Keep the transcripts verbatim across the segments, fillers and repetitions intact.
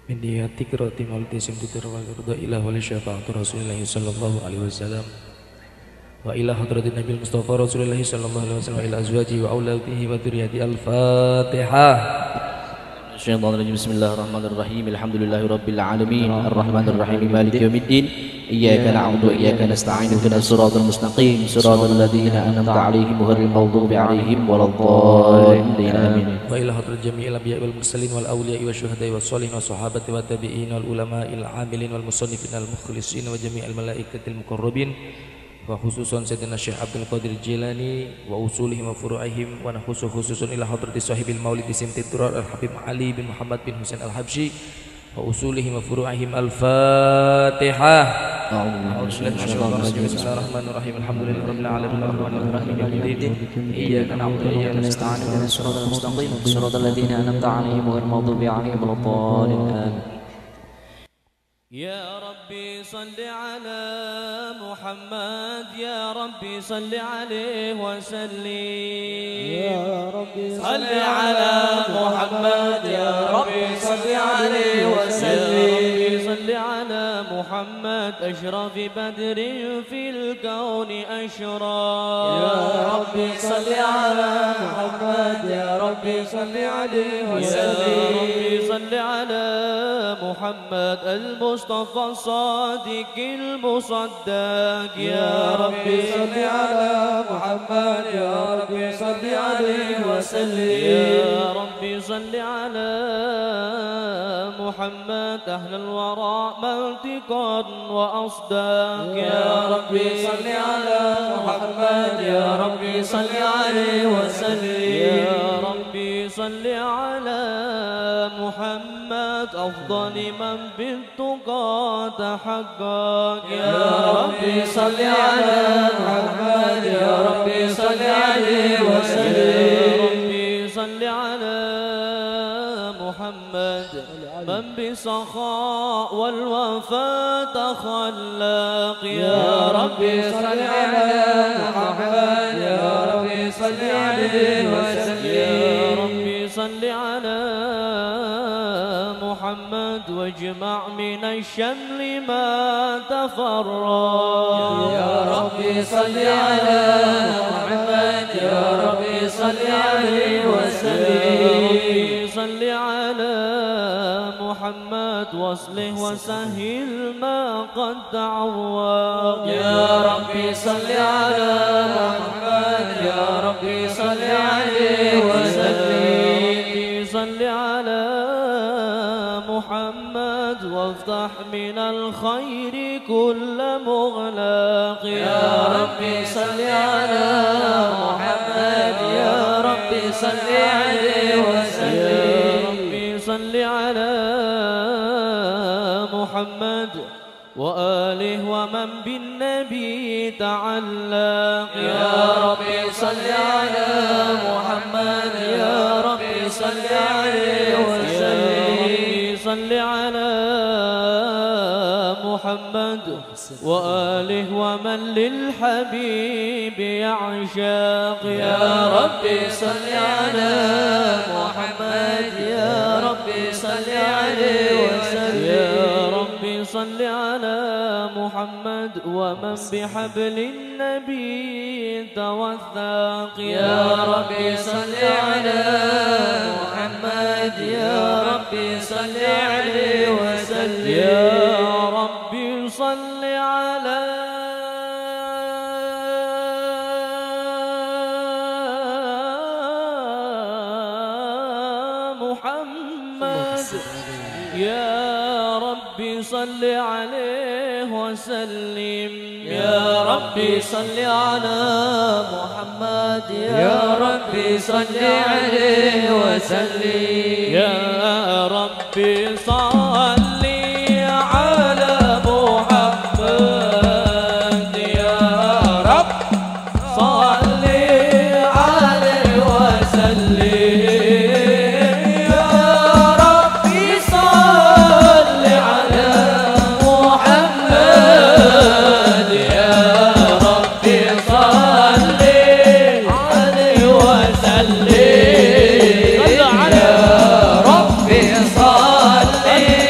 من نيات قراءة مولد سمتر والرضا إلى ولي شفاعة رسول الله صلى الله عليه وسلم وإلى حضرة النبي المصطفى رسول الله صلى الله عليه وسلم وإلى أزواجه وأولاده وذريته. الفاتحة. الشيطان الرجيم. بسم الله الرحمن الرحيم. الحمد لله رب العالمين الرحمن الرحيم مالك يوم الدين إياك نعبد وإياك نستعين اهدنا الصراط المستقيم صراط الذين أنعمت عليهم غير المغضوب عليهم ولا الضالين آمين. وإلى حضرة جميع الأنبياء والمرسلين والأولياء والشهداء والصالحين والصحابة والتابعين والعلماء العاملين والمصنفين المخلصين وجميع الملائكة المقربين وخصوصا سيدنا الشيخ عبد القادر الجيلاني وأصولهم وفروعهم ونخص خصوصا إلى حضرة صاحب المولد سمت الدرار الحبيب علي بن محمد بن حسين الحبشي وأصولهم وفروعهم. الفاتحة. أعوذ بالله من الشيطان الرجيم. بسم الله الرحمن الرحيم. الحمد لله رب العالمين الرحمن الرحيم مالك يوم الدين إياك نعبد وإياك نستعين اهدنا الصراط المستقيم صراط الذين أنعمت عليهم غير المغضوب عليهم ولا الضالين آمين. يا ربي صل على محمد يا ربي صل عليه وسلم. يا ربي صل على محمد يا ربي صل عليه وسلم. صل على محمد أشرف بدر في الكون أشرف. يا ربي صل على محمد يا ربي صل عليه وسلم. يا ربي صل على محمد المصطفى الصادق المصدق. يا ربي صل على محمد يا ربي صل عليه وسلم. يا ربي صل على محمد أهل الورى منطقا وأصداق. يا ربي صل على محمد يا ربي صل عليه وسلم. يا ربي صل على محمد أفضل من بالتقى تحقق. يا ربي صل على محمد يا ربي صل عليه وسلم. يا ربي صل على محمد من بسخاء والوفاء تخلق. يا ربي صل على محمد يا ربي صل عليه وسلم. يا ربي صل على محمد واجمع من الشمل ما تفرق. يا ربي صل على محمد يا ربي صل عليه وسلم. يا ربي صل على محمد واصلح وسهل ما قد تعوق. يا ربي صل على محمد يا ربي صل عليه وسلم. صل على محمد وافتح من الخير كل مغلق. يا ربي صل على محمد يا ربي صل عليه وسلم. يا ربي صل على محمد وآله ومن بالنبي تعلق. يا ربي صل على محمد يا ربي صل عليه وسلم. يا ربي صل على محمد وآله ومن للحبيب يعشق. يا ربي صل على محمد يا ربي صل عليه وسلم. يا ربي صل على محمد ومن بحبل النبي توثق. يا ربي صل على محمد يا ربي صل عليه وسلم. يا ربي صل على محمد يا ربي صل عليه وسلم. يا ربي صل على محمد يا ربي صل عليه وسلم. يا ربي صل على محمد يا رب صل عليه وسلم. يا ربي صل على محمد يا ربي صل عليه وسلم. يا ربي صل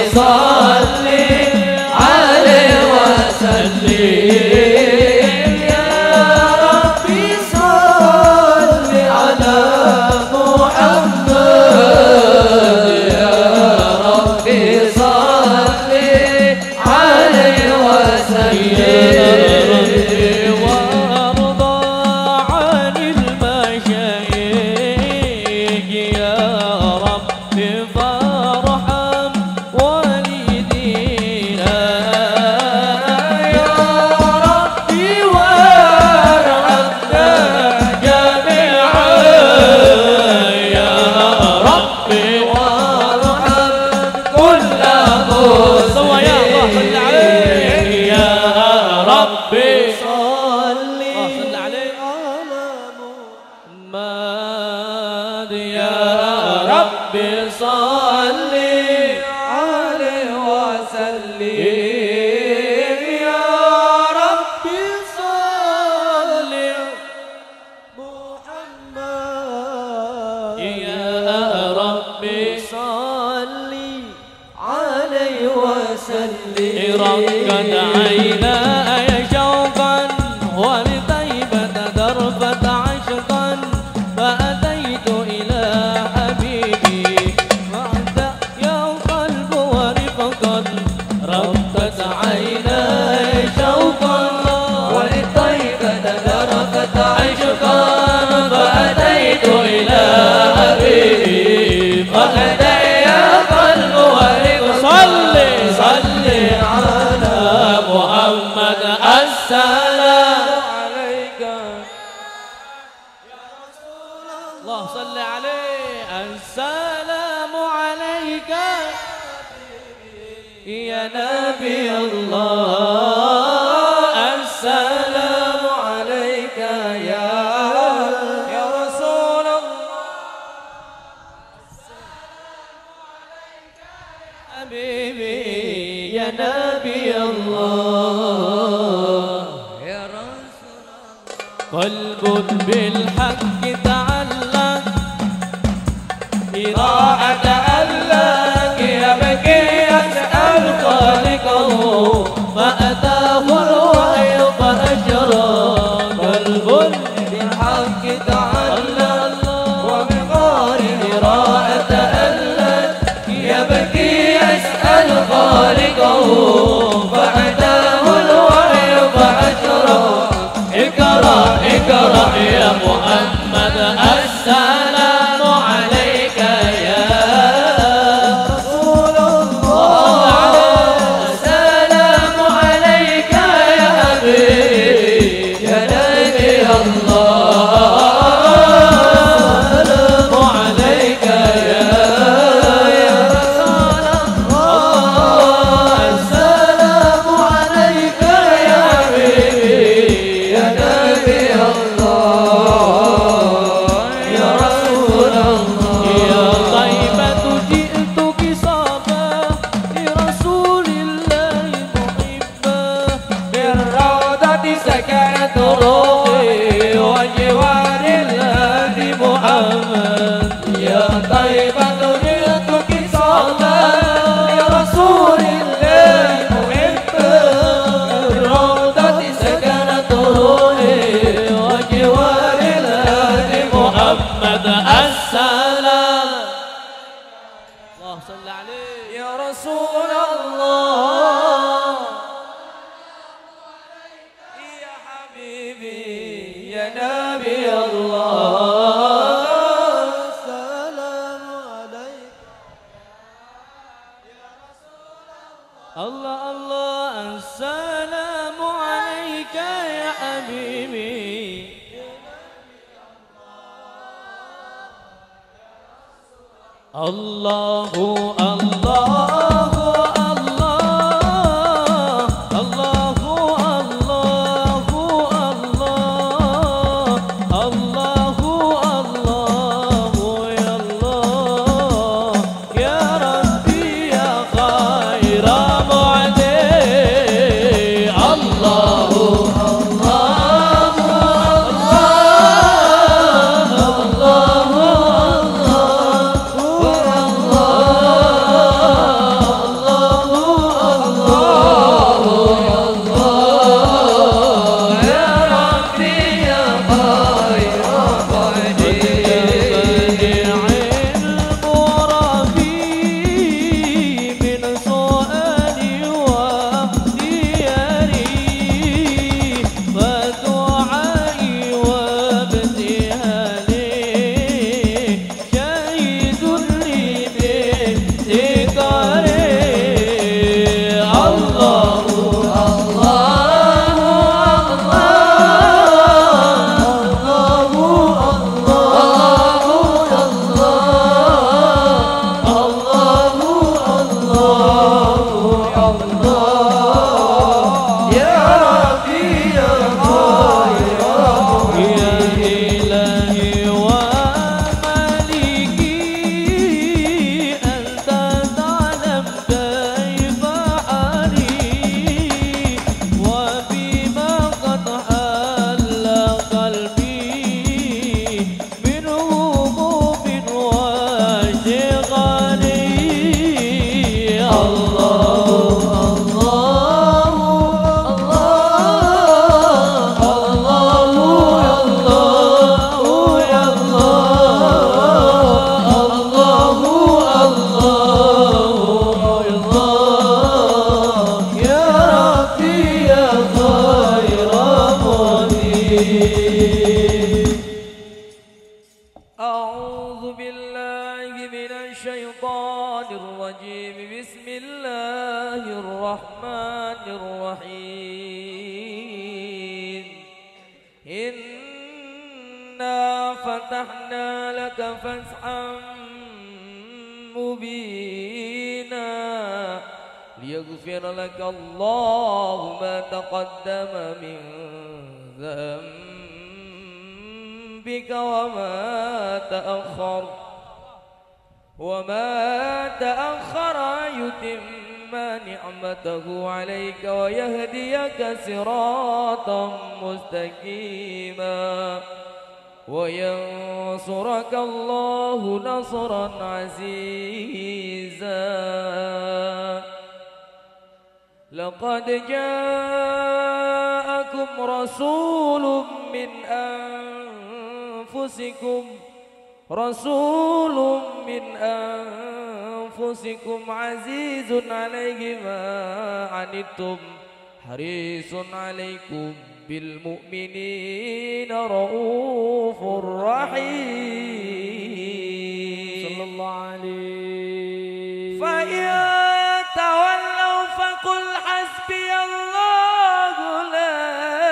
صل عليه وسلم يا ربي صل على محمد يا ربي صل عليه وسلم وارضى عن المشايخ يا رب فارحم والدينا يا ربي وارحمنا جميعا يا ربي وارحم كل مسلم يا الله صل عليه يا ربي صل صل عليه على محمد يا ربي صل عليه وسلم يا ربي صل محمد يا ربي صل عليه وسلم رقت عيناي شوقا ولطيبة ذرفة عشقا فأتيت إلى حبيبي وعد يا القلب ورفقا رقت عيناي شوقا ولطيبة ذرفت عشقا فأتيت إلى حبيبي فأتى يا قلب ورق صل صل على محمد السلام عليك الله صل عليه السلام عليك يا نبي الله السلام عليك يا يا رسول الله حبيبي يا نبي الله يا رسول قلب بالحق تعلق إذا أتألق يبكي يسأل خالقه فأتاه الوحي فأشرى قلب بالحق تعلق وبغار هراء تألق يبكي يسأل خالقه فأتاه الوحي فأشرى اقرأ اقرأ يا محمد السلام عليك يا رسول الله السلام عليك يا حبيبي يا نبي الله السلام عليك يا يا رسول الله السلام عليك يا حبيبي يا نبي الله يا رسول الله يا طيبة جئتك صابا لرسول الله محبا بالروضة سكنت روحي وجوار الهادي محمد يا طيبة جئتك صابا لرسول الله محبا بالروضة سكنت روحي وجوار الهادي محمد السلام الله صل عليه يا رسول الله يا حبيبي يا نبي الله السلام عليك الله الله السلام عليك يا حبيبي الله الله الله الله الله الله الله الله يا الله يا ربي يا خير معدي الله الله الشيطان الرجيم. بسم الله الرحمن الرحيم. إنا فتحنا لك فتحا مبينا ليغفر لك الله ما تقدم من ذنبك وما تأخر وما تأخر يتم نعمته عليك ويهديك صراطا مستقيما وينصرك الله نصرا عزيزا. لقد جاءكم رسول من أنفسكم رسول من أنفسكم عزيز عليه ما عنتم حريص عليكم بالمؤمنين رؤوف رحيم. صلى الله عليه. فإن تولوا فقل حسبي الله لا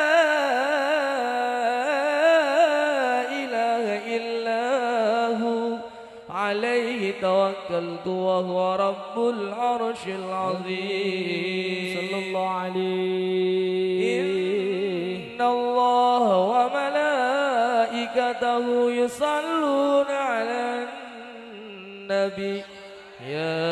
إله إلا هو عليه توكلت وهو رب العرش العظيم. صلى الله عليه. إن الله وملائكته يصلون على النبي يا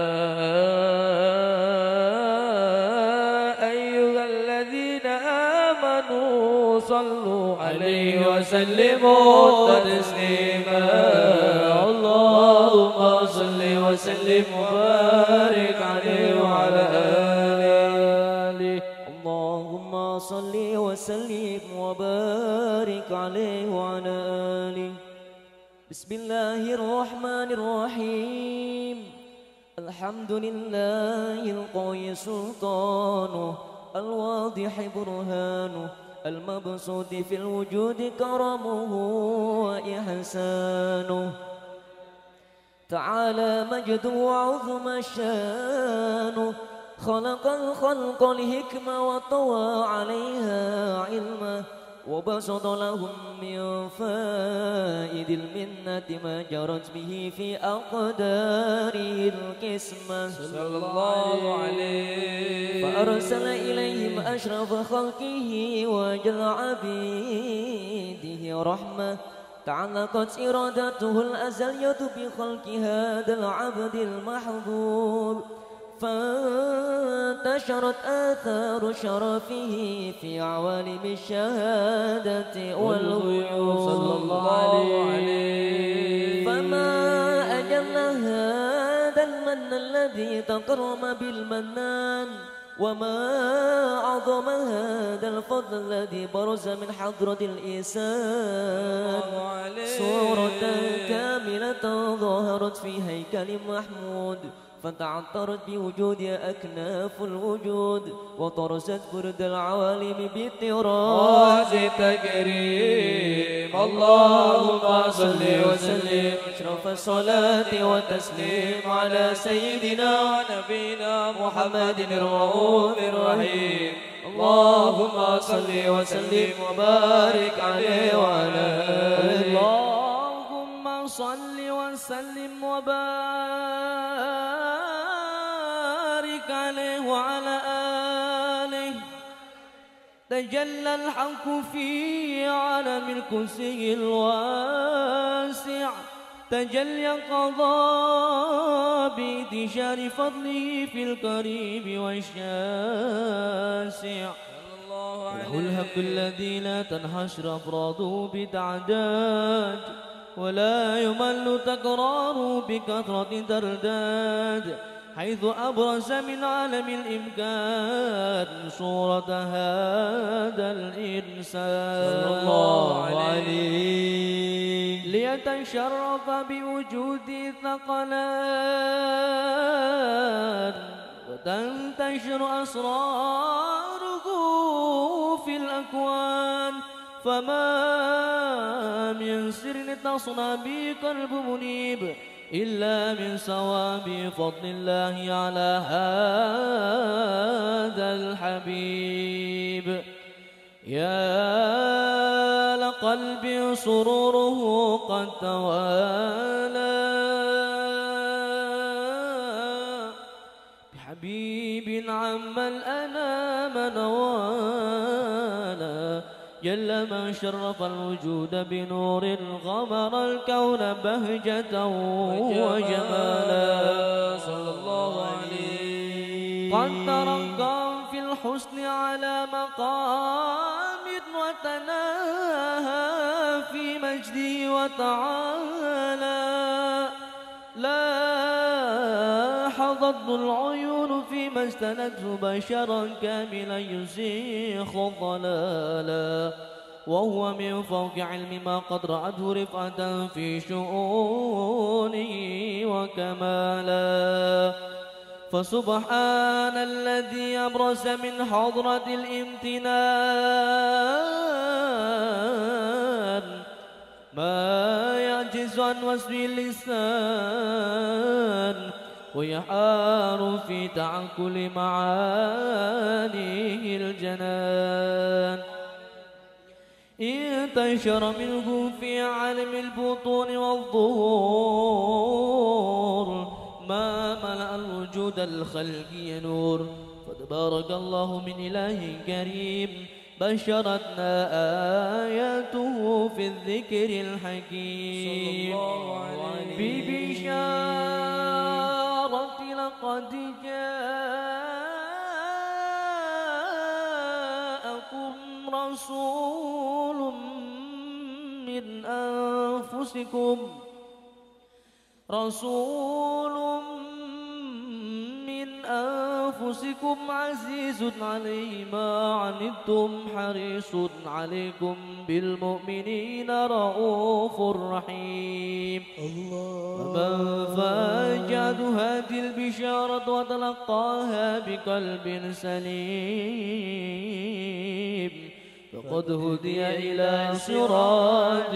أيها الذين آمنوا صلوا عليه وسلموا تسليما. اللهم صل وسلم وبارك عليه وعلى آله. اللهم صل وسلم وبارك عليه وعلى آله. بسم الله الرحمن الرحيم. الحمد لله القوي سلطانه الواضح برهانه المبسوط في الوجود كرمه وإحسانه. تعالى مجده وعظم شانه. خلق الخلق الحكمة وطوى عليها علمه وبسط لهم من فائد المنة ما جرت به في أقداره القسمة. صلى الله عليه. فأرسل إليهم أشرف خلقه وأجل عبيده رحمة تعلقت إرادته الأزلية بخلق هذا العبد المحظوظ فانتشرت آثار شرفه في عوالم الشهادة والغيوب. صلى الله عليه. فما أجل هذا المن الذي تكرم بالمنان وما عظم هذا الفضل الذي برز من حضرة الإنسان. صورة كاملة ظهرت في هيكل محمود فتعطرت بوجودها أكناف الوجود وطرست برد العوالم بطراز تكريم. اللهم صل وسلم أشرف الصلاة والتسليم على سيدنا ونبينا محمد الرؤوف الرحيم. اللهم صل وسلم وبارك عليه وعلى آله. اللهم صل وسلم وبارك عليه وعلى آله. تجلى الحق في عالم الكرسي الواسع تجلى قضاء بانتشار فضله في القريب والشاسع. له الحق الذي لا تنحشر أفراده بتعداد ولا يمل تكراره بكثرة ترداد حيث أبرز من عالم الإمكان صورة هذا الإنسان صلى الله عليه ليتشرف بوجود ثقلان وتنتشر أسراره في الأكوان فما من سر تصنع به قلب منيب إلا من ثواب فضل الله على هذا الحبيب. يا لقلبي سروره قد توالى بحبيب عم الأنام نوالا، جل من شرف الوجود بنور الغمر الكون بهجة وجمالا، صلى الله عليه. قد ترقى في الحسن على مقام وتناهى في مجده وتعالى، لا حظت العيون فيما استندته بشرا كاملا يزيخ الضلالا، وهو من فوق علم ما قد رأته رفعة في شؤونه وكمالا. فسبحان الذي أبرز من حضرة الامتنان ما يعجز عن وصف اللسان، ويحار في تعقل معانيه الجنان. انتشر منه في عالم البطون والظهور ما ملأ الوجود الخلقي نور، فتبارك الله من إله كريم بشرتنا آياته في الذكر الحكيم ببشارة لقد جاءكم رسول من أنفسكم رسول من أنفسكم عزيز عليه ما عنتم حريص عليكم بالمؤمنين رؤوف رحيم. ومن فاجأت هذه البشارة وتلقاها بقلب سليم فقد هدي إلى صراط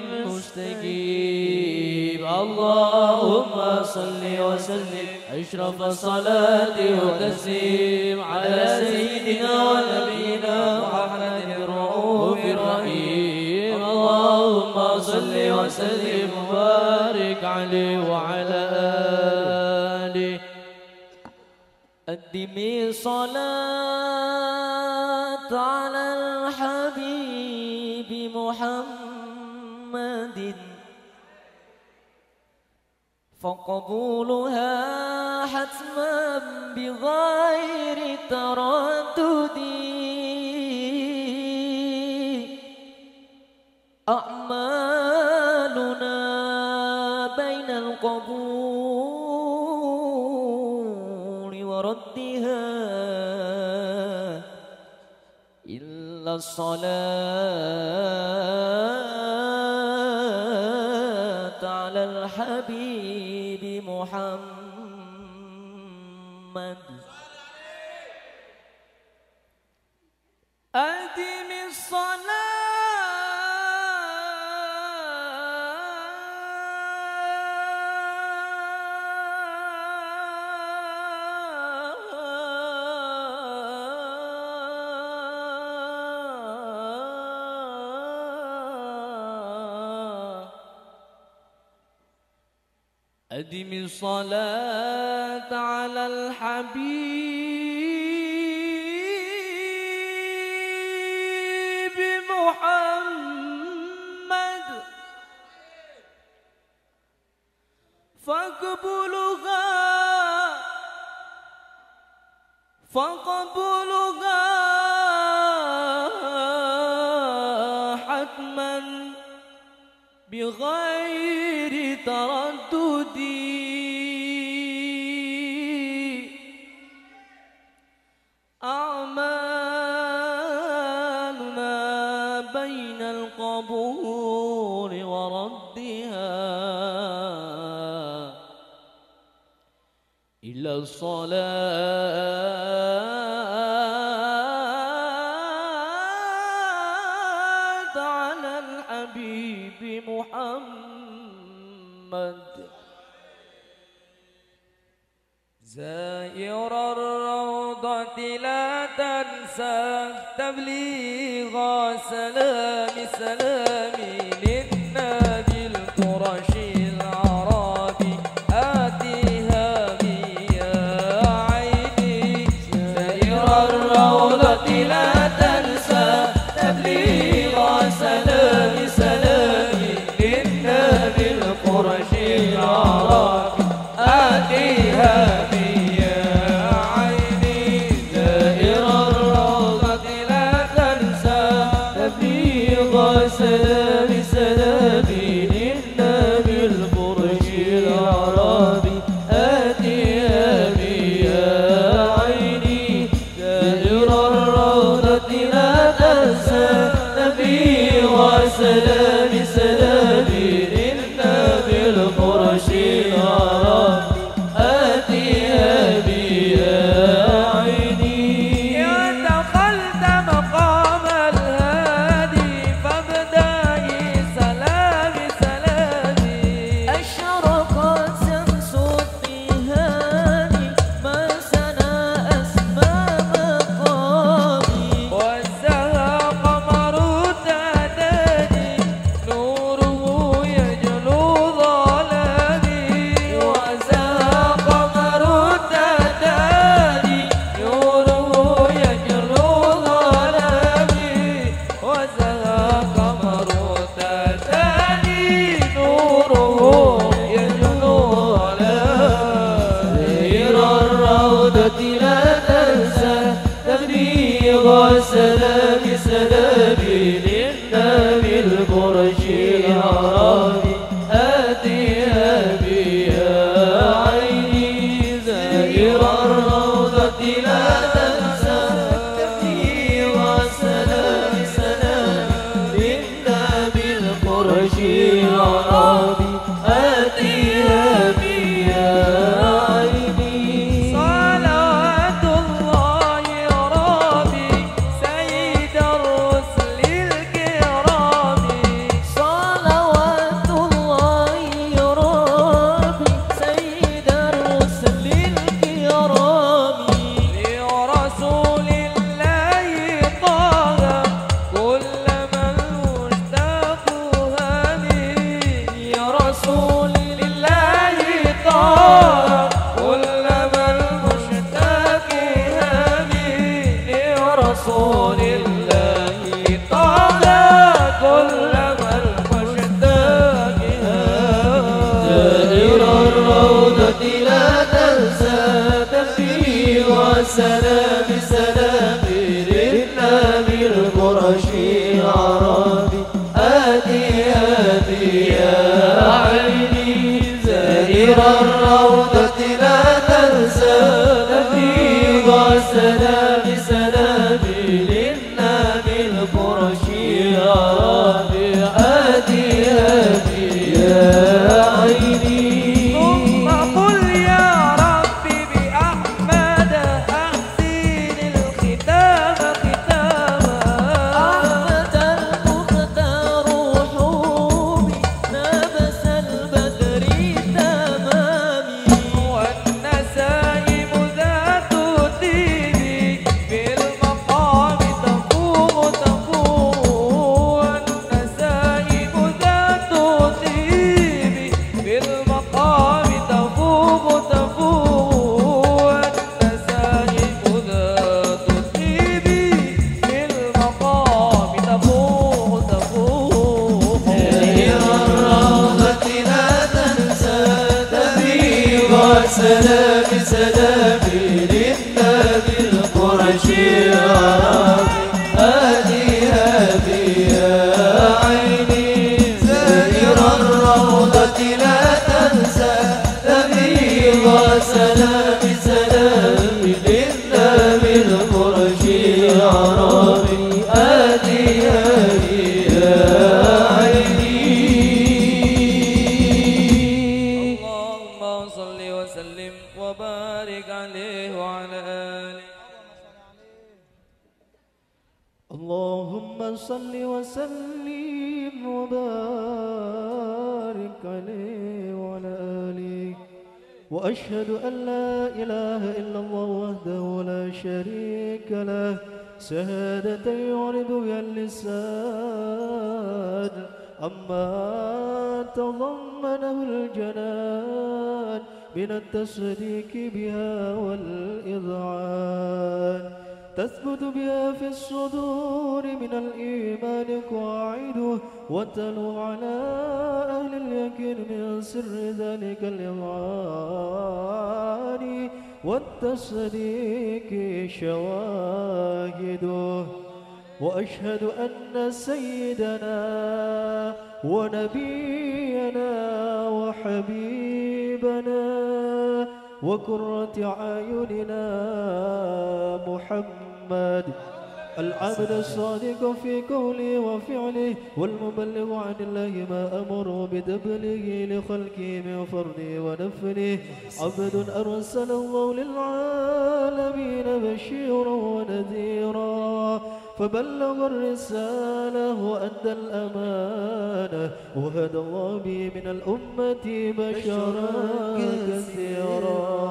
مستقيم. اللهم صل وسلم أشرف الصلاة وتسليم على سيدنا ونبينا محمد الرؤوف الرحيم. اللهم صل وسلم وبارك عليه وعلى آله. قدمي صلاة على الحبيب محمد فقبولها حتما بغير تردد. أعمالنا بين القبول وردها إلا الصلاة على الحبيب محمد. أدم الصلاة أدم الصلاة على الحبيب محمد فاقبلها فاقبلها حتما بغير تردد. أعمالنا بين القبول وردها إلا الصلاة على الحبيب محمد. زائر الروضة لا تنسى تبليغ سلام سلامي للنبي القرشي العربي آتيها يا عيني زائر الروضة لا تنسى تبليغ سلام سلامي للنبي القرشي العربي آتيها سلام سلامي للنبي القرشي العربي آتيها يا عيني دائر الروضة لا تنسى نبي وسلام سلامي للنبي القرشي العربي آتيها يا عيني يا دخلت مقام الهادي فابدأي سلام سلامي أشرقت شمس الطيهان ما سنا أسمى مقامي وزهى قمر التهداني نوره يجلو ظلامي وزهى قمر التهداني نوره يجلو ظلامي وزهى قمر التهداني نوره يجلو ظلامي سير الروضة لا تنسى تبليغ سلام سلامي للنبي القرشي العربي آتيها يا عيني زائر الروضة لا تنسى تبليغ سلام سلامي للنبي القرشي العربي آتيها يا عيني صلوات الله ربي سيد الرسل الكرام صلوات الله ربي سيد الرسل الكرام لرسول الله طه كل من مشتاق هامي يا رسول الله طه كل من مشتاق هامي يا رسول الله طه كل من مشتاق هامي زائر الروضة لا تنسى تبليغ سلام سلامي للنبي القرشي العربي آتيها يا عيني زائر الروضة لا تنسى تبليغ سلام سلامي للنبي القرشي العربي آتيها يا عيني ثم قل يا ربي بأحمد أحسن الختام ختاما أحمد المختار حومي نبس البدر تمامي والنسائم ذات الطيب بالمقام تفوق تفوق والنسائم ذات الطيب بالمقام تفوق تفوق والنسائم ذات الطيب بالمقام تفوق تفوق زائر الروضة لا تنسى تبليغ سلام سلامي للنبي القرشي العربي آتيها يا عيني زائر الروضة لا تنسى تبليغ سلام سلامي للنبي القرشي العربي آتيها يا عيني اللهم صل وسلم وبارك عليه وعلى آله اللهم صل وسلم وبارك عليه وعلى آله وأشهد أن لا إله إلا الله وحده لا شريك له شهادة يعرض بها اللسان أما تضمنه الجنان من التصديق بها والإذعان تثبت بها في الصدور من الإيمان قواعده وتلو على أهل اليقين من سر ذلك الإذعان والتصديق شواهده وأشهد أن سيدنا ونبينا وحبيبنا وقرة أعيننا محمد العبد الصادق في قوله وفعله والمبلغ عن الله ما أمره بتبليغه لخلقه من فرده ونفله عبد أرسل الله للعالمين بشيرا ونذيرا فبلغ الرسالة وأدى الأمانة وهدى الله به من الأمة بشرا كثيرا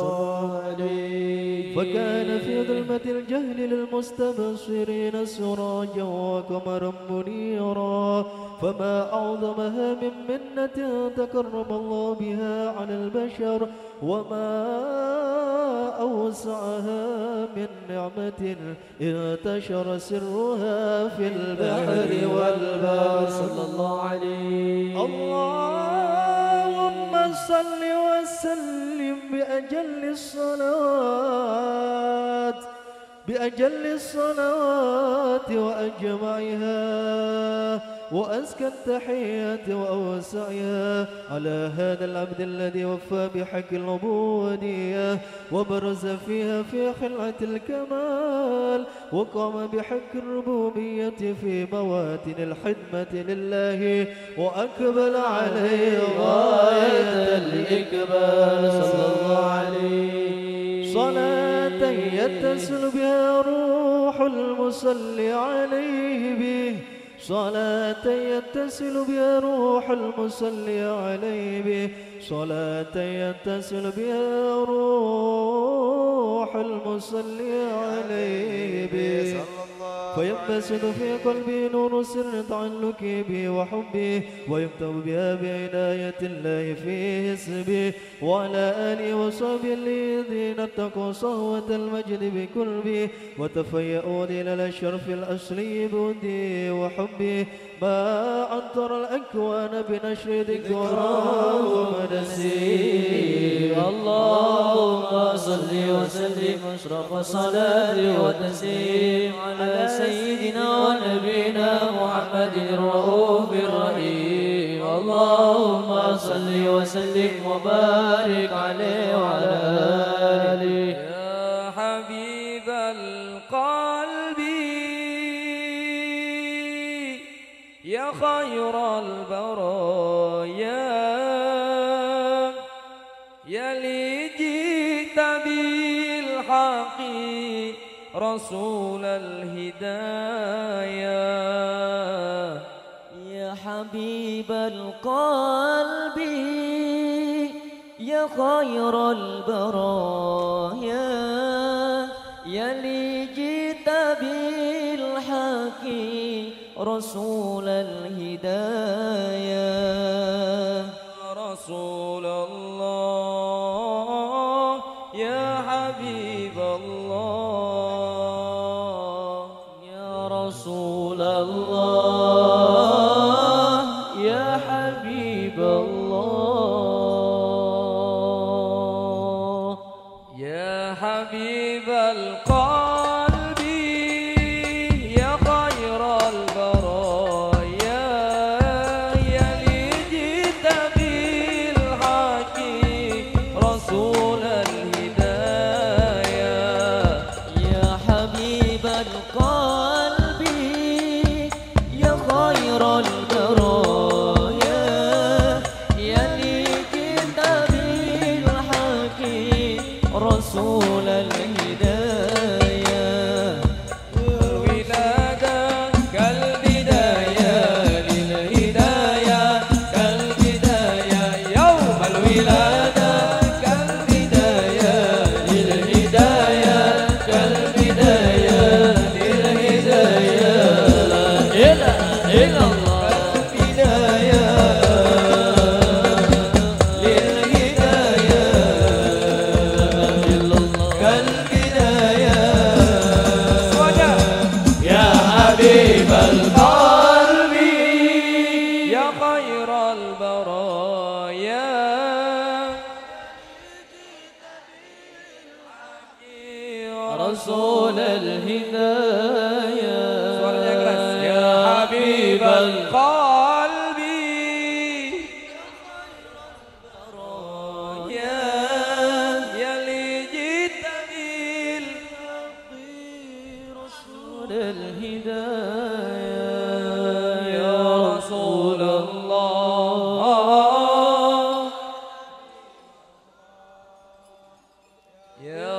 فكان في ظلمة الجهل للمستبصرين سراجا وقمرا منيرا فما أعظمها من منة تكرم الله بها على البشر وما أوسعها من نعمة انتشر سرها في البحر والبحر صلى الله عليه اللهم صل وسلم بأجل الصلاة بأجل الصلاة وأجمعها وأزكى التحيات وأوسعها على هذا العبد الذي وفى بحق العبودية وبرز فيها في خلعة الكمال وقام بحق الربوبية في مواتن الخدمة لله وأقبل عليه غاية الإقبال صلى الله عليه صلاة يتصل بها روح المصلي عليه به صلاة يتصل بها روح المصلي عليه به صلاة يتصل بها روح المصلي عليه به فينبسط في قلبي نور سر تعلقي به وحبه ويكتب بها بعناية الله في حسبه وعلى آله وصحبه الذين اتقوا صهوة المجد بقلبه وتفيأوا إلى الأشرف الأصلي بودي وحبه ما أنطر الأكوان بنشر ذكراه ومنسيه اللهم صل وسلم أشرف صلاة وتسليم على سيدنا ونبينا محمد الرؤوف الرحيم اللهم صل وسلم وبارك عليه وعلى آله يا حبيب القلب يا خير البرايا يا لي جئت بالحق رسول الهدايا يا حبيب القلب يا خير البرايا يا لي جئت بالحق رسول الهدايا رسول الله يا حبيب الله يا رسول الله يا حبيب الله يا حبيب القلب رسول الهدايا الولادة كالبداية للهداية كالبداية يوم الولادة كالبداية رسول الهداية Suaranya keras. Ya Habibal qalbi Ya Ya li jita bil رسول الهداية Ya Rasulullah Ya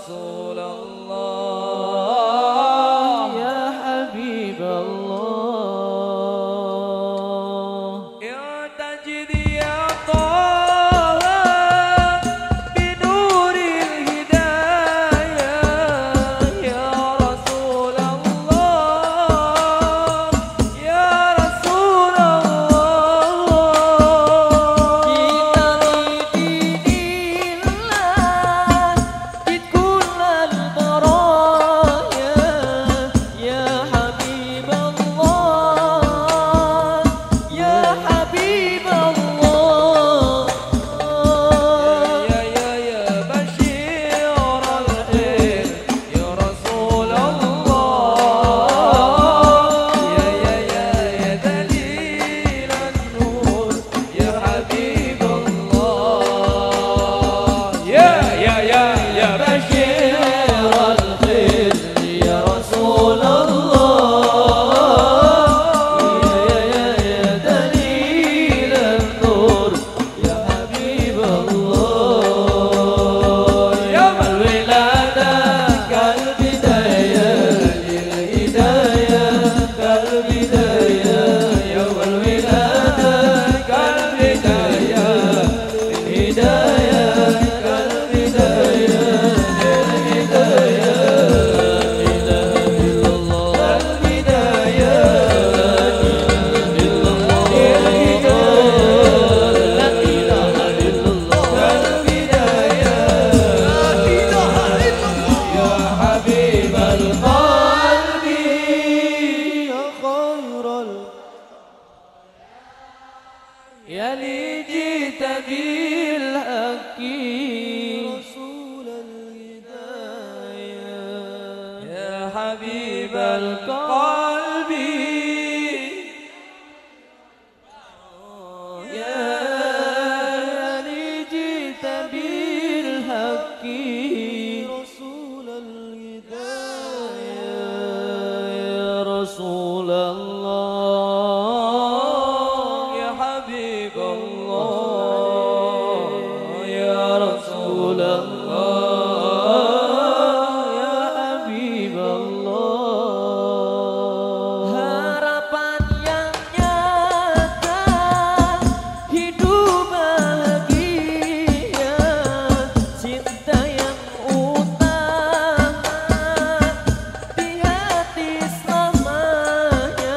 Rasulullah يا حبيب الله Ya tajdi ya Taha binuril hidayah Ya Rasulullah Ya Rasulullah kita bidinillah bidkul al-baraya ya habib Allah ya habib Allah Ya ya ya bashir al-khair Ya Rasulullah Ya ya ya ya dalil an-nur Ya Habib Allah Ya ya ya ya bashir al-khair Ya Rasulullah Ya ya ya dalil an-nur Ya Habib Allah Ya mal wilada kal bidayah lil hidayah kal bidayah Ya mal wilada kal bidayah lil hidayah kal bidayah lil hidayah ilaha illallah kal bidayah illallah lil hidayah la ilaha illallah kal bidayah la ilaha illallah ya habibal qalbi يا خير يا لي جئت بالحق رسول الهداية يا حبيب القلب يا لي جئت بالحق رسول الهداية يا رسول الله يا حبيب الله يا رسول الله يا حبيب الله harapan yang nyata hidup bahagia cinta yang utama di hati selamanya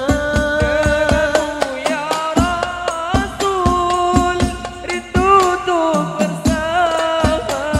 Ya Rasul rindu untuk bersama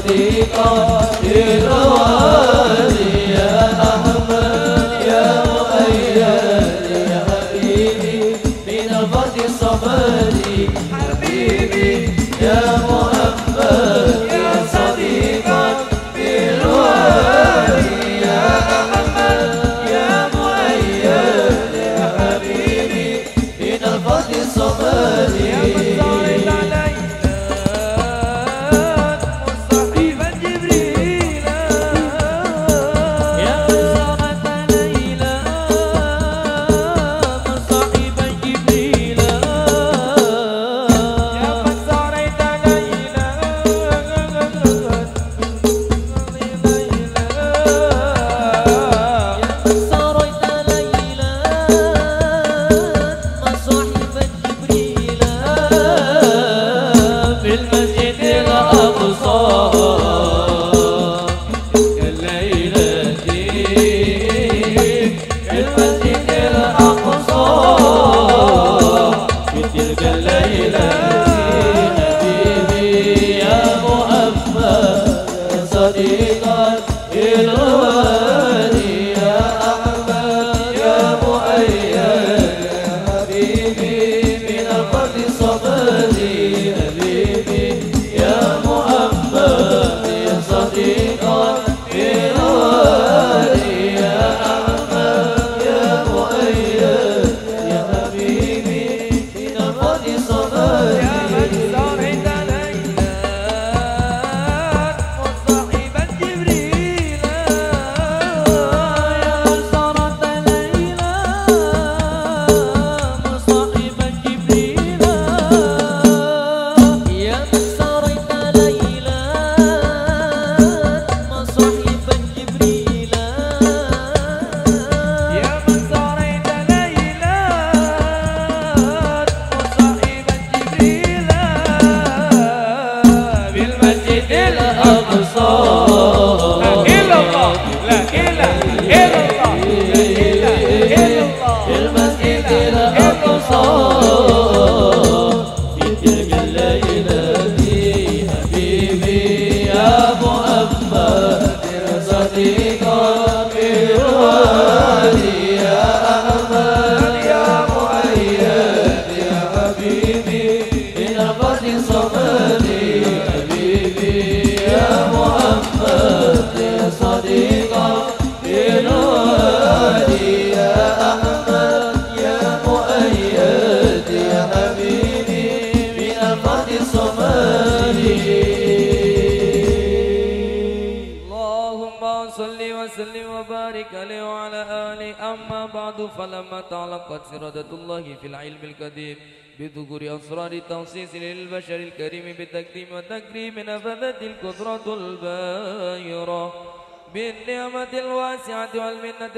صديقا للروادي يا أحمد يا مؤيد يا حبيبي من الفتح الصمدي حبيبي يا محمد يا صديقا للروادي يا أحمد يا مؤيد يا حبيبي من الفتح الصمدي يا من صارت فلما تعلقت إرادة الله في العلم القديم بذكور أسرار التخصيص للبشر الكريم بالتكريم والتكريم نفذت القدرة الباهرة بالنعمة الواسعة والمنة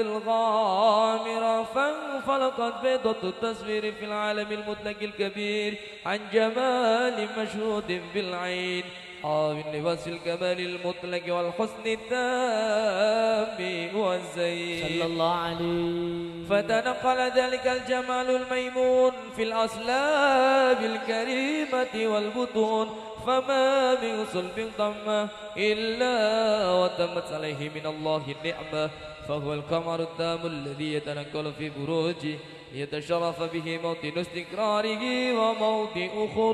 الغامرة فانفلقت بيضة التصوير في العالم المطلق الكبير عن جمال مشهود بالعين حاوٍ لوصف الكمال المطلق والحسن التام والزين صلى الله عليه فتنقل ذلك الجمال الميمون في الأصلاب الكريمة والبطون فما من صلب ضمه إلا وتمت عليه من الله النعمة فهو القمر التام الذي يتنقل في بروجه يتشرف به موطن استقراره وموطئ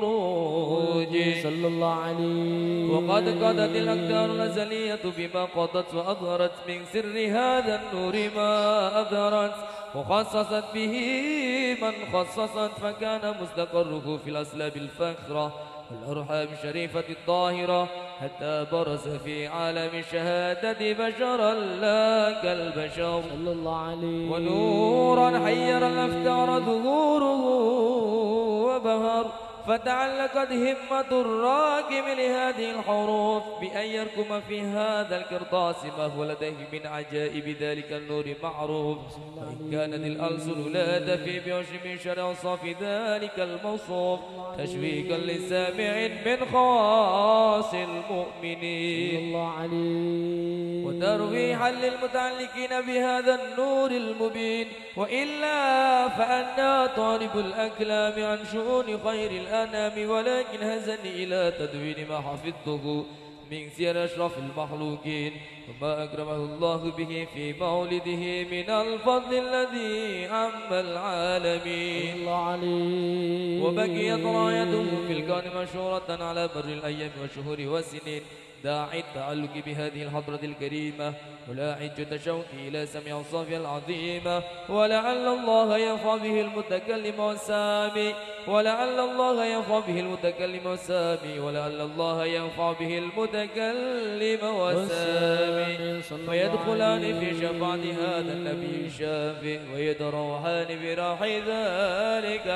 خروجه صلى الله عليه وقد قضت الأقدار الأزلية بما قضت وأظهرت من سر هذا النور ما أظهرت وخصصت به من خصصت فكان مستقره في الأسلاب الفخرة والأرحام الشريفة الطاهرة حتى برز في عالم الشهادة بشرا لا كالبشر صلى الله عليه ونورا حير الأفكار ظهوره وبهر فتعلقت همة الراكم لهذه الحروف بأن يركم في هذا القرطاس ما هو لديه من عجائب ذلك النور معروف وإن كانت الألسن لا تفي بعشر من شر أوصاف ذلك الموصوف تشويقا للسامع من خواص المؤمنين الله عليه وترويحا للمتعلقين بهذا النور المبين وإلا فأنا طالب الأكلام عن شؤون خير الأنام ولكن هزني إلى تدوين ما حفظته من سير أشرف المخلوقين وما أكرمه الله به في مولده من الفضل الذي عم العالمين وبقيت رايته في الكون مشهورة على مر الأيام والشهور والسنين داعي التعلق بهذه الحضرة الكريمة ولاعج تشوقي إلى سمع أوصافها العظيمة ولعل الله ينفع به المتكلم والسامي ولعل الله ينفع به المتكلم والسامي ولعل الله ينفع به المتكلم والسامي فيدخلان في شفاعة هذا النبي الشافي ويتروحان براح ذلك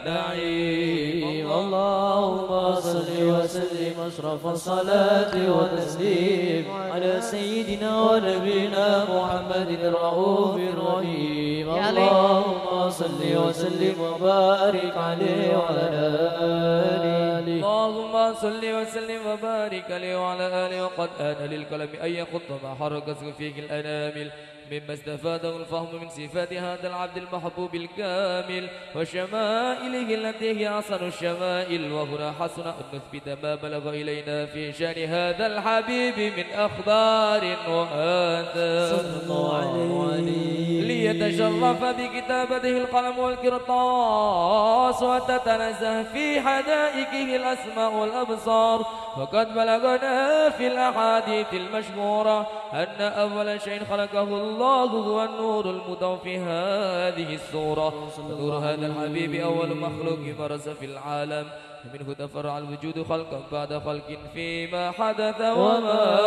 النعيم. اللهم صل وسلم أشرف الصلاة وتسليم على سيدنا ونبينا محمد الرؤوف الرحيم. اللهم صل وسلم وبارك عليه وعلى آله. اللهم صل وسلم وبارك عليه وعلى آله. وقد آن للقلم أن يخط ما حركت فيه الأنامل مما استفاده الفهم من صفات هذا العبد المحبوب الكامل وشمائله التي هي أحسن الشمائل. وهنا حسن أن نثبت ما بلغ إلينا في شأن هذا الحبيب من أخبار وآثار صلى الله عليه ليتشرف بكتابته القلم والقرطاس وتتنزه في حدائقه الأسماء والأبصار. وقد بلغنا في الأحاديث المشهورة أن أول شيء خلقه الله هو النور المضاء في هذه السورة. نور هذا الحبيب أول مخلوق برز في العالم منه تفرع الوجود خلقا بعد خلق فيما حدث وما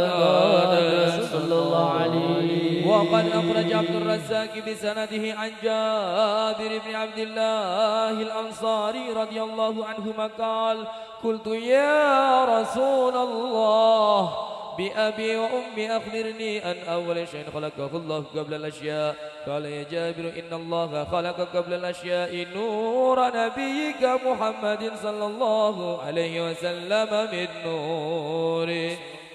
تكاد صلى الله عليه. وقد أخرج عبد الرزاق بسنده عن جابر بن عبد الله الأنصاري رضي الله عنهما قال قلت يا رسول الله بأبي وأمي أخبرني أن أول شيء خلقه الله قبل الأشياء. قال يا جابر إن الله خلق قبل الأشياء نور نبيك محمد صلى الله عليه وسلم من نوره.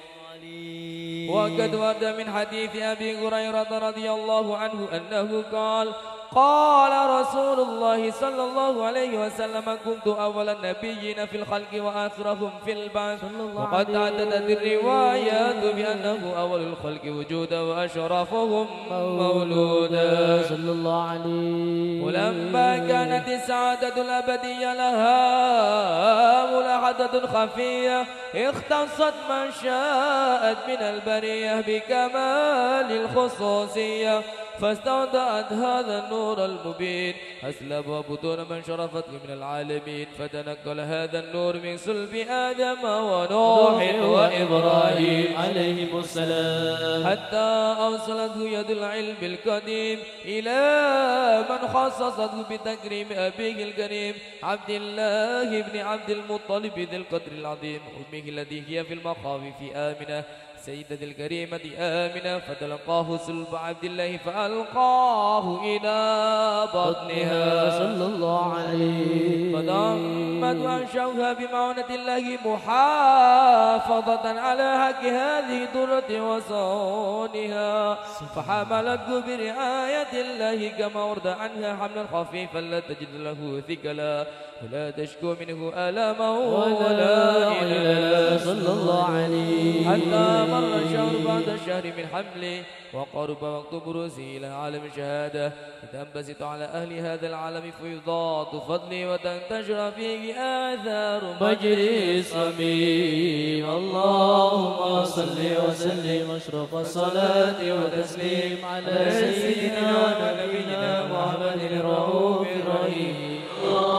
وقد ورد من حديث أبي هريرة رضي الله عنه أنه قال قال رسول الله صلى الله عليه وسلم كنت أول النبيين في الخلق وآخرهم في البعث. وقد تعددت الروايات بأنه أول الخلق وجودا وأشرفهم مولودا صلى الله عليه. ولما كانت السعادة الأبدية لها ملاحظة خفية اختصت من شاءت من البرية بكمال الخصوصية فاستودعت هذا النور المبين أسلب وبطون من شرفت من العالمين فتنقل هذا النور من صلب آدم ونوح وإبراهيم عليهم السلام حتى أوصلته يد العلم القديم إلى من خصصته بتكريم أبيه الكريم عبد الله بن عبد المطلب ذي القدر العظيم أمه التي هي في المخاوف آمنة سيدة الكريمة آمنة فتلقاه صلب عبد الله فألقاه إلى بطنها صلى الله عليه. فضمت وأنشوها بمعونة الله محافظة على حق هذه الدرة وصونها فحملته برعاية الله كما ورد عنها حملا خفيفا لا تجد له ثقلا ولا تشكو منه ألما ولا إلا صلى الله عليه. حتى مر الشهر بعد الشهر من حمله وقرب وقت بروزه إلى عالم الشهادة تنبسط على أهل هذا العالم فيضات فضلي وتنتشر فيه آثار مجري الصميم. اللهم صل وسلم أشرف الصلاة وتسليم على سيدنا ونبينا محمد الرؤوف الرحيم.